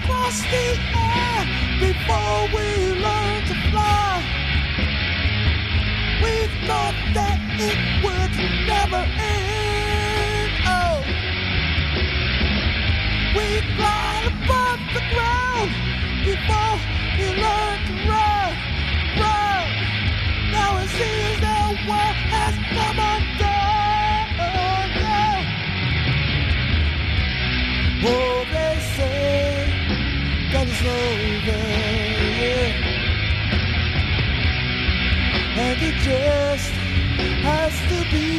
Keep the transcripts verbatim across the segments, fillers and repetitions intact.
across the air before we learn to fly. We thought that it would never end. Oh, we fly above the ground before we learn to run, run. Now it seems the world has come undone. Oh, they say that it's over, yeah. And it just has to be,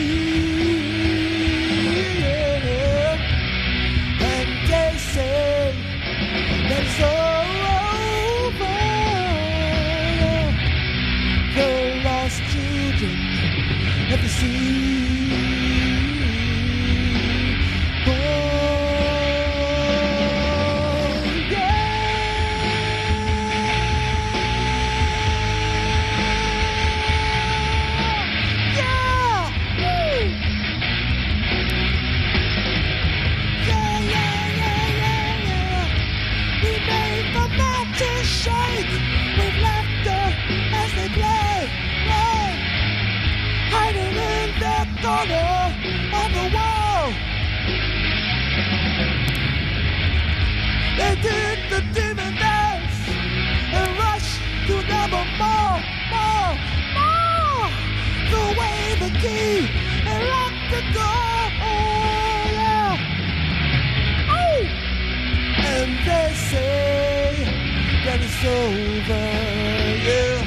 yeah. And they say that it's over, yeah. The lost children of the sea. Corner of the wall, they did the demon dance and rushed to never more, more, more. Threw away the key and locked the door. Oh yeah, oh. And they say that it's over, yeah.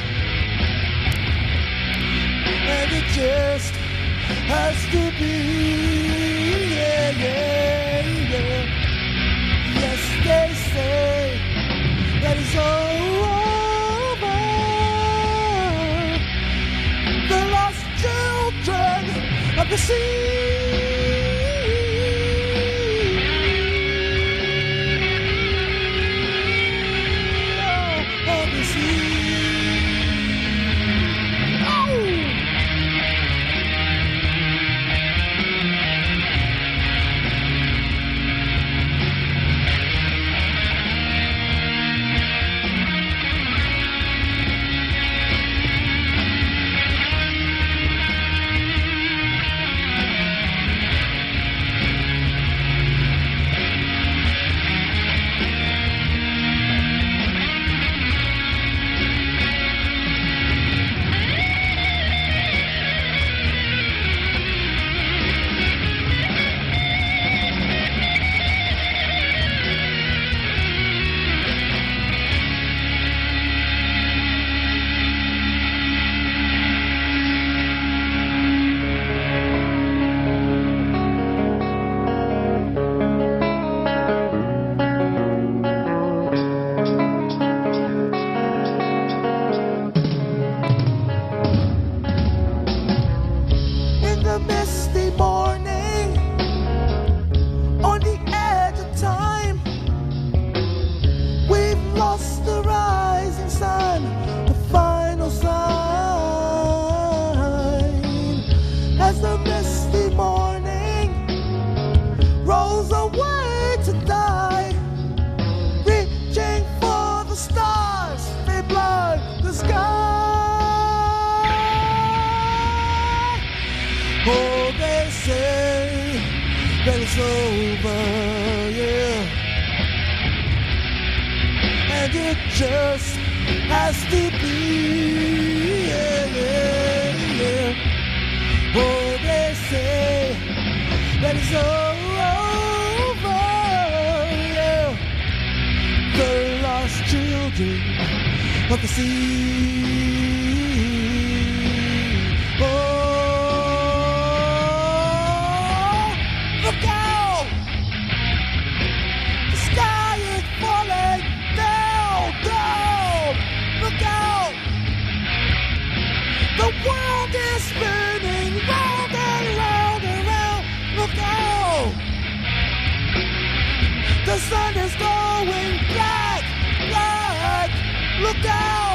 And it just has to be, yeah, yeah, yeah. Yes, they say that it's over. The lost children of the sea. Oh, they say that it's over, yeah. And it just has to be, yeah, yeah, yeah. Oh, they say that it's over, yeah. The lost children of the sea. The sun is going black, black, look out!